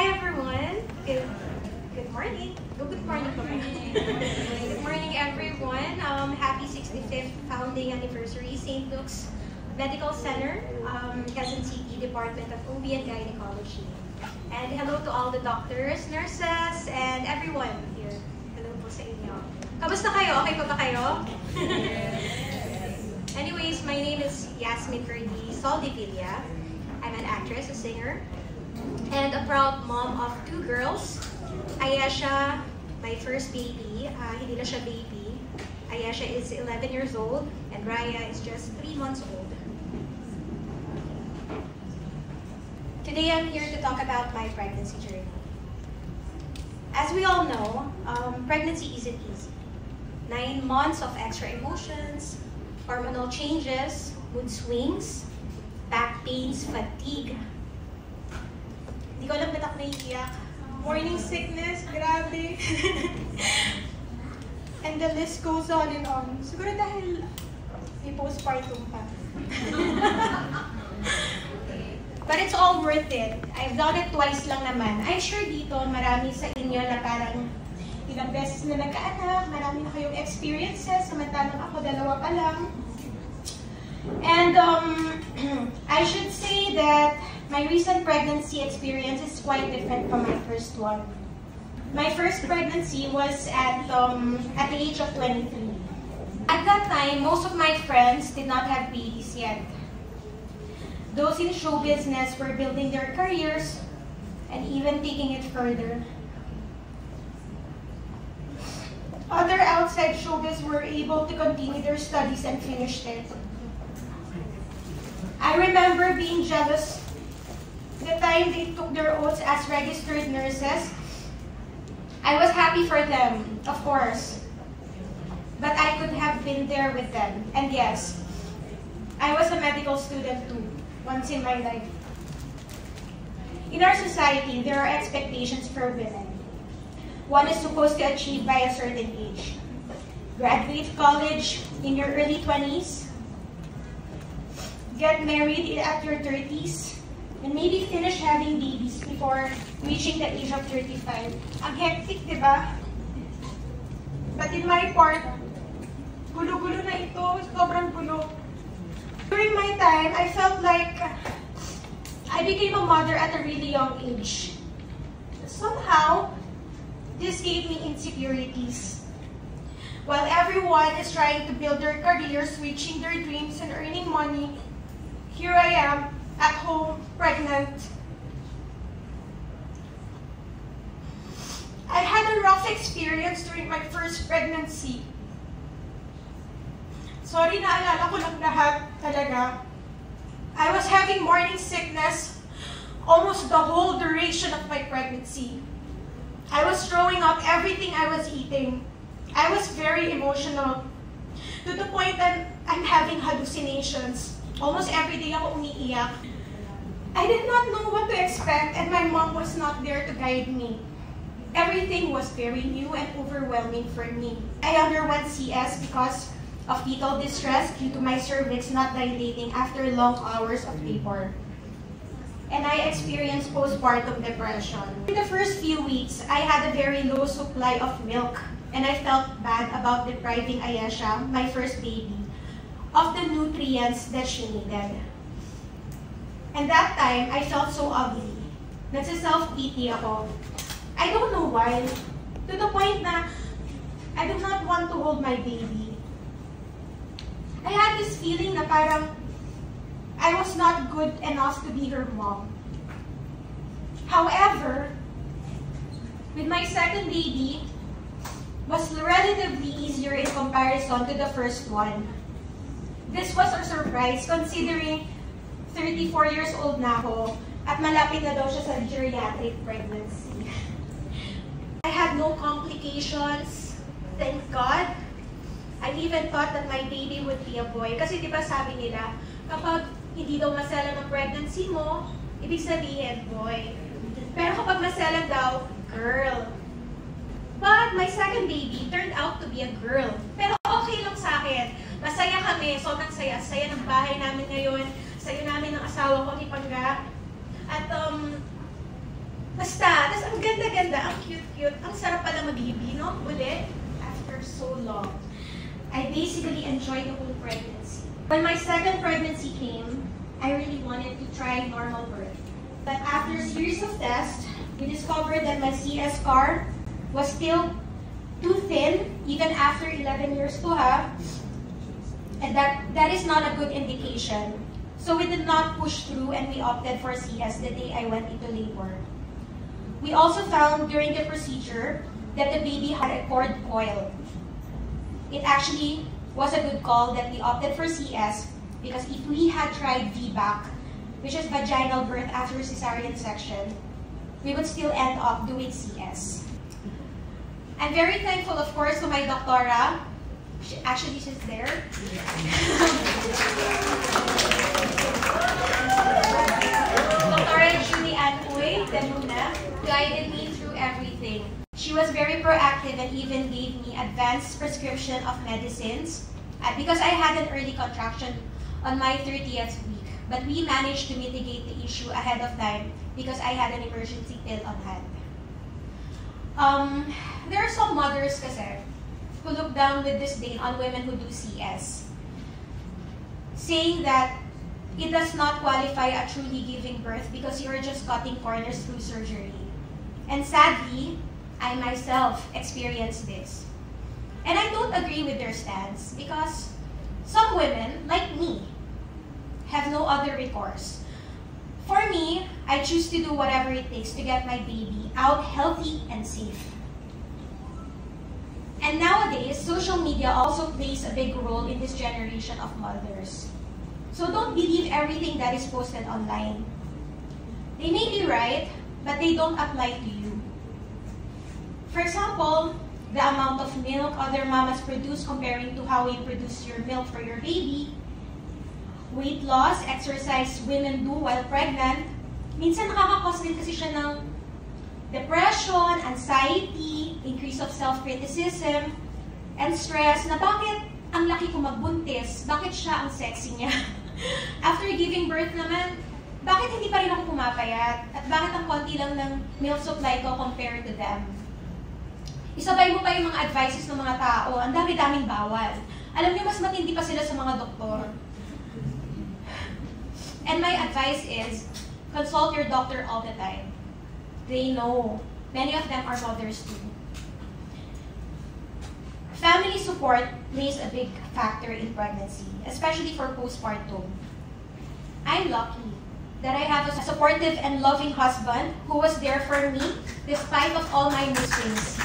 Hi everyone. Good morning. Good morning po kayo. Good morning everyone. Happy 65th founding anniversary, St. Luke's Medical Center, Quezon City Department of OB and Gynecology. And hello to all the doctors, nurses, and everyone here. Hello po sa inyo. Kamusta kayo? Okay pa ba kayo? Anyways, my name is Yasmin Ferdi Soldevilla. I'm an actress, a singer, and a proud mom of 2 girls. Ayesha, my first baby, hindi na siya baby. Ayesha is 11 years old, and Raya is just 3 months old. Today I'm here to talk about my pregnancy journey. As we all know, pregnancy isn't easy. 9 months of extra emotions, hormonal changes, mood swings, back pains, fatigue. Hindi ko alam ba't ako naiiyak. Morning sickness, grabe. And the list goes on and on. Siguro dahil may postpartum pa. But it's all worth it. I've done it twice lang naman. I'm sure dito marami sa inyo na parang ilang beses na nagkaanak, marami na kayong experiences, samantalang ako 2 pa lang. And I should say that my recent pregnancy experience is quite different from my first one. My first pregnancy was at the age of 23. At that time, most of my friends did not have babies yet. Those in show business were building their careers and even taking it further. Other outside showbiz were able to continue their studies and finish it. I remember being jealous the time they took their oaths as registered nurses. I was happy for them, of course, but I could have been there with them. And yes, I was a medical student too, once in my life. In our society, there are expectations for women. One is supposed to achieve by a certain age. Graduate college in your early 20s, get married at your 30s, and maybe finish having babies before reaching the age of 35. Ang hectic, di ba? But in my part, gulo-gulo na ito, sobrang gulo. During my time, I felt like I became a mother at a really young age. Somehow, this gave me insecurities. While everyone is trying to build their careers, reaching their dreams, and earning money, here I am, at home, pregnant. I had a rough experience during my first pregnancy. Sorry, naalala ko lang lahat, talaga. I was having morning sickness almost the whole duration of my pregnancy. I was throwing up everything I was eating. I was very emotional, to the point that I'm having hallucinations. Almost every day ako umiiyak. I did not know what to expect, and my mom was not there to guide me. Everything was very new and overwhelming for me. I underwent CS because of fetal distress due to my cervix not dilating after long hours of labor. And I experienced postpartum depression. In the first few weeks, I had a very low supply of milk, and I felt bad about depriving Ayesha, my first baby, of the nutrients that she needed. And that time, I felt so ugly. Nagsa-self-pity ako. I don't know why. To the point na I did not want to hold my baby. I had this feeling na parang I was not good enough to be her mom. However, with my second baby, was relatively easier in comparison to the first one. This was a surprise considering 34 years old na ako at malapit na daw siya sa geriatric pregnancy. I had no complications, thank God. I even thought that my baby would be a boy. Kasi di ba sabi nila, kapag hindi daw maselan ng pregnancy mo, ibig sabihin boy. Pero kapag maselan daw, girl. But my second baby turned out to be a girl. Pero okay lang sa akin. Masaya kami, sobrang saya. Saya ng bahay namin ngayon. Saya namin ng asawa ko ni Pangga. At basta, Tapos ang ganda-ganda, ang cute-cute, ang sarap pala mag-libi, no? Ulit, after so long. I basically enjoyed the whole pregnancy. When my second pregnancy came, I really wanted to try normal birth. But after a series of tests, we discovered that my CS scar was still too thin, even after 11 years to have, and that is not a good indication. So we did not push through and we opted for CS the day I went into labor. We also found during the procedure that the baby had a cord coil. It actually was a good call that we opted for CS because if we had tried VBAC, which is vaginal birth after cesarean section, we would still end up doing CS. I'm very thankful, of course, to my doctora. She's there. Doctora Julie Ann Uy de Luna guided me through everything. She was very proactive and even gave me advanced prescription of medicines because I had an early contraction on my 30th week. But we managed to mitigate the issue ahead of time because I had an emergency pill on hand. There are some mothers kasi who look down with disdain on women who do CS, saying that it does not qualify a truly giving birth because you are just cutting corners through surgery. And sadly, I myself experienced this. And I don't agree with their stance because some women, like me, have no other recourse. For me, I choose to do whatever it takes to get my baby out healthy and safe. And nowadays, social media also plays a big role in this generation of mothers. So don't believe everything that is posted online. They may be right, but they don't apply to you. For example, the amount of milk other mamas produce comparing to how you produce your milk for your baby, weight loss, exercise women do while pregnant, minsan nakakakos din kasi siya ng depression, anxiety, increase of self-criticism, and stress na bakit ang laki ko magbuntis, bakit siya ang sexy niya. After giving birth naman, bakit hindi pa rin ako pumapayat? At bakit ang konti lang ng milk supply ko compared to them? Isabay mo pa yung mga advices ng mga tao, ang dami-daming bawal. Alam niyo, mas matindi pa sila sa mga doktor. And my advice is, consult your doctor all the time. They know. Many of them are mothers too. Family support plays a big factor in pregnancy, especially for postpartum. I'm lucky that I have a supportive and loving husband who was there for me despite of all my mood swings.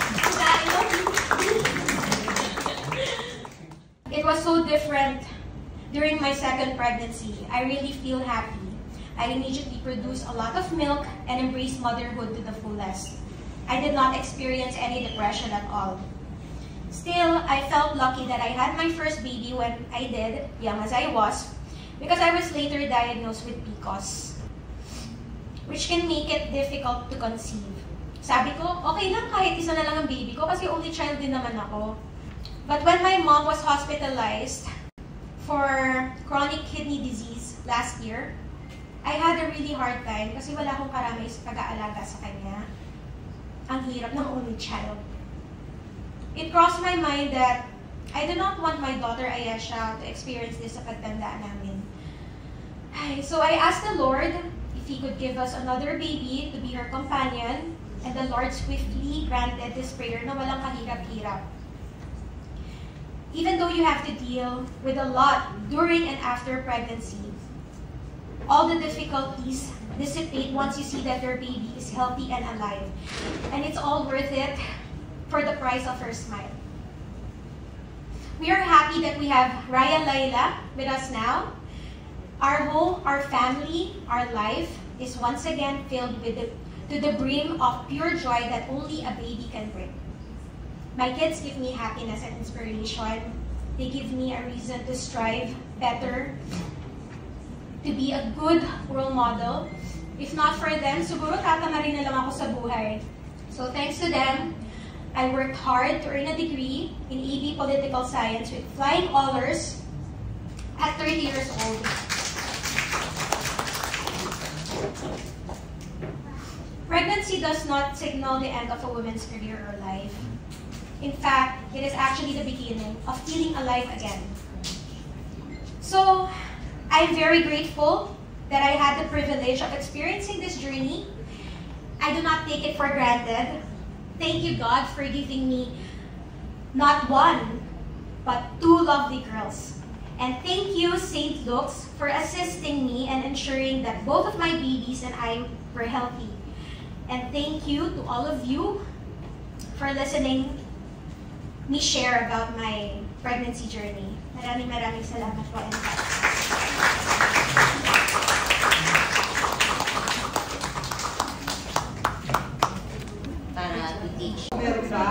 It was so different during my second pregnancy. I really feel happy. I immediately produced a lot of milk and embraced motherhood to the fullest. I did not experience any depression at all. Still, I felt lucky that I had my first baby when I did, young as I was, because I was later diagnosed with PCOS, which can make it difficult to conceive. Sabi ko, okay lang kahit isa na lang ang baby ko kasi only child din naman ako. But when my mom was hospitalized for chronic kidney disease last year, I had a really hard time kasi wala akong karamay sa pag-aalaga sa kanya. Ang hirap ng only child. It crossed my mind that I do not want my daughter Ayesha to experience this sa pagtanda namin. So I asked the Lord if He could give us another baby to be her companion, and the Lord swiftly granted this prayer na walang kahirap-hirap. Even though you have to deal with a lot during and after pregnancy, all the difficulties dissipate once you see that your baby is healthy and alive. And it's all worth it for the price of her smile. We are happy that we have Raya Laila with us now. Our home, our family, our life is once again filled with to the brim of pure joy that only a baby can bring. My kids give me happiness and inspiration. They give me a reason to strive better, to be a good role model. If not for them, siguro tatama rin na lang ako sa buhay. So thanks to them, I worked hard to earn a degree in AB Political Science with flying colors at 30 years old. Pregnancy does not signal the end of a woman's career or life. In fact, it is actually the beginning of feeling alive again. So, I'm very grateful that I had the privilege of experiencing this journey. I do not take it for granted. Thank you, God, for giving me not one, but 2 lovely girls. And thank you, St. Luke's, for assisting me and ensuring that both of my babies and I were healthy. And thank you to all of you for listening me share about my pregnancy journey. Maraming salamat po. Para to teach. Meron ba?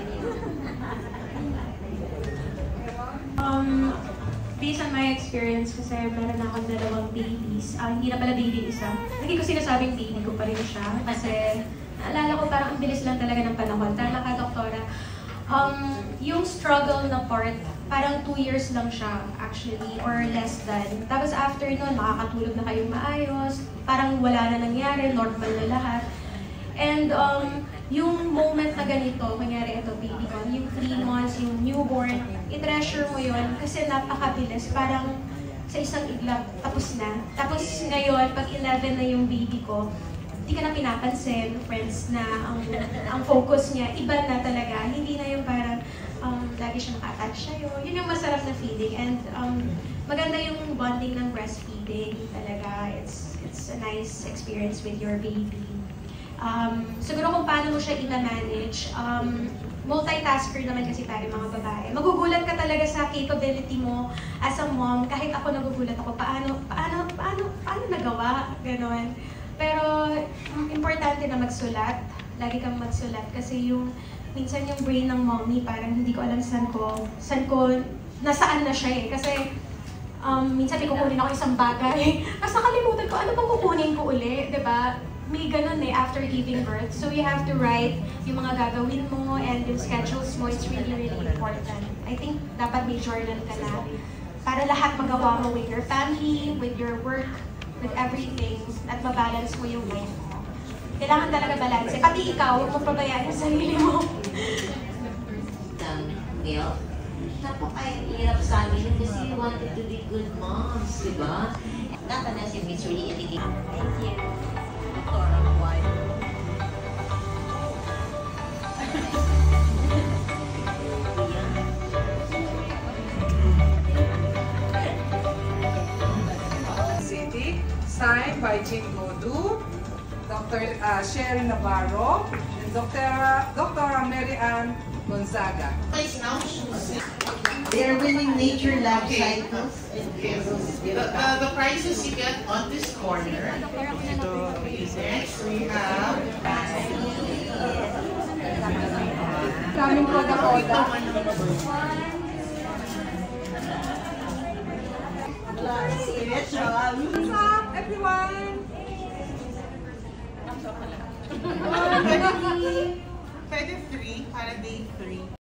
Based on my experience, kasi meron na akong 2 babies. Hindi na pala baby isa. Hindi ko sinasabing baby ko pa rin siya. Kasi naalala ko parang ang bilis lang talaga ng panahon. Tama ka, Doktora. Yung struggle na part, parang 2 years lang siya actually, or less than. Tapos after nun, makakatulog na kayong maayos. Parang wala na nangyari, normal na lahat. And yung moment na ganito, kunyari ito, baby ko, yung 3 months, yung newborn, i-treasure mo yun kasi napakabilis. Parang sa isang iglap, tapos na. Tapos ngayon, pag 11 na yung baby ko, hindi ka na pinapansin, friends, na ang focus niya, iba na talaga. Hindi na yung parang lagi siya naka-attach sa'yo. Yun yung masarap na feeling. And maganda yung bonding ng breastfeeding talaga. It's a nice experience with your baby. Siguro kung paano mo siya i-manage, multitasker naman kasi tayo mga babae. Magugulat ka talaga sa capability mo as a mom. Kahit ako nagugulat ako, paano nagawa? Ganon. Pero importante na magsulat. Lagi kang magsulat kasi minsan yung brain ng mommy parang hindi ko alam nasaan na siya eh. Kasi minsan may kukunin ako isang bagay. Tapos nakalimutan ko, ano pang kukunin ko uli, diba? May ganun eh, after giving birth. So you have to write yung mga gagawin mo and yung schedules mo. It's really, really important. I think dapat may journal ka na para lahat magawa mo with your family, with your work, with everything, at mabalance mo yung life mo. Kailangan talaga balance. Pati ikaw, huwag mo pabayaan yung sarili mo. Neil, napakahirap sa amin kasi we wanted to be good moms, di ba? Natanas yung it's really everything. Thank you. Signed by Jim Godu, Dr. Sherry Navarro, and Dr. Mary Ann Gonzaga. They're winning Nature Lab Okay. Cycles. Yes. The prizes you get on this corner. Next, we have Daming koda-koda. What's up, everyone? pwede 3 para day 3.